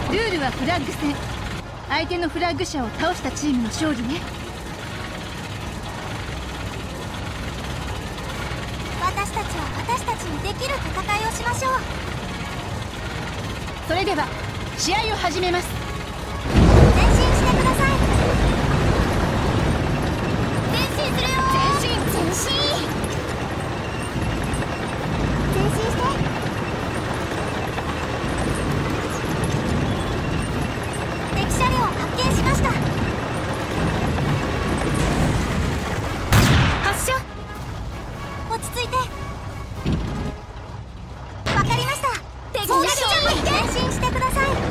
ルールはフラッグ戦。相手のフラッグ者を倒したチームの勝利ね。 私たちは私たちにできる戦いをしましょう。 それでは試合を始めます。 前進してください。前進するよ。前進前進前進して。敵車両を発見しました。発射。落ち着いて。わかりました。敵車両発見。前進してください。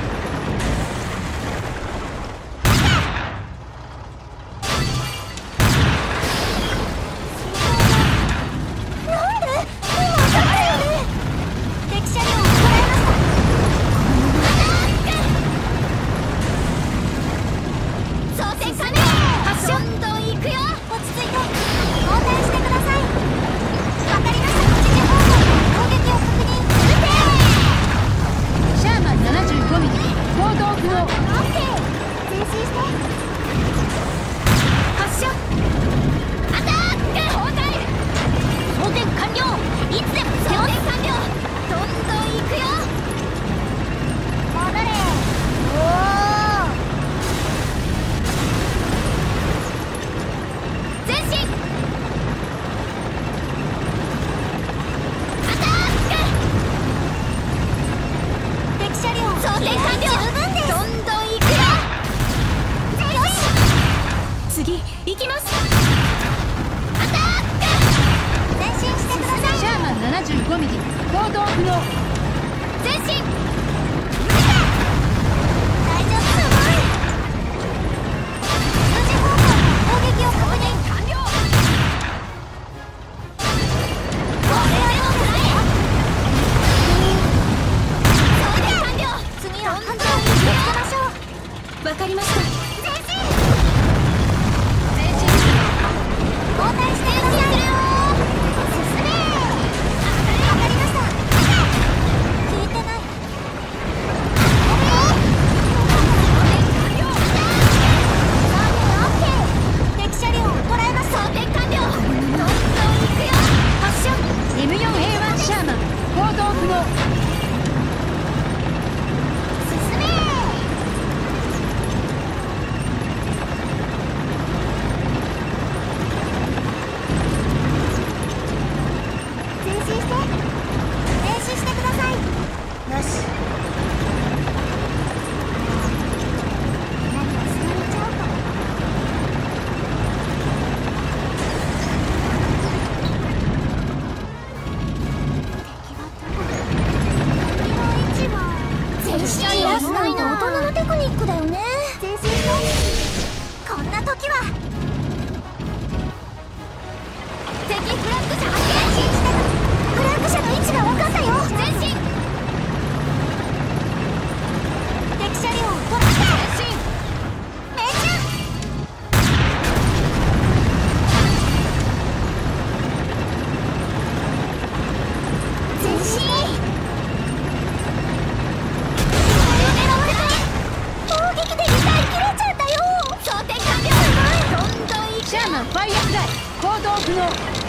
なんで？今当たったよね。敵車両を捉えました。装填完了。発射。どんどん行くよ。落ち着いて。交代してください。わかりました。指示方向で攻撃を確認。撃て。 シャーマン75ミリ行動不能。 オッケー。前進して。発射。アタック。交代。装填完了。いつでも装填完了。どんどん行くよ。戻れ。おお。前進。アタック。敵車両装填完了。十分です。どんどん行くよ。よし。次行きます。アタック。前進してください。 シャーマン75ミリ行動不能。 前進。大丈夫。すごい。数字方向で攻撃を確認完了。これでもくらえ。装填完了。次は反対に気をつけましょう。わかりました。前進。 前進。 交代してください。進め。わかりました。聞いてない。敵車両を捉えます。装填完了。どんどん行くよ。発射。 M4A1 シャーマン行動不能。 進め。前進して。停止してください。よし。何か捨てれちゃうかも。敵はどこだ。敵の位置は。前進はないな。大人のテクニックだよね。前進して。こんな時は。敵フラッグ車発見。前進して。フラッグ車の位置が分かったよ。前進。敵車両を取らせて。前進。命中。前進。狙われた。砲撃で2回切れちゃったよ。装填完了。どんどん行く。 シャーマンファイヤーフライ行動不能。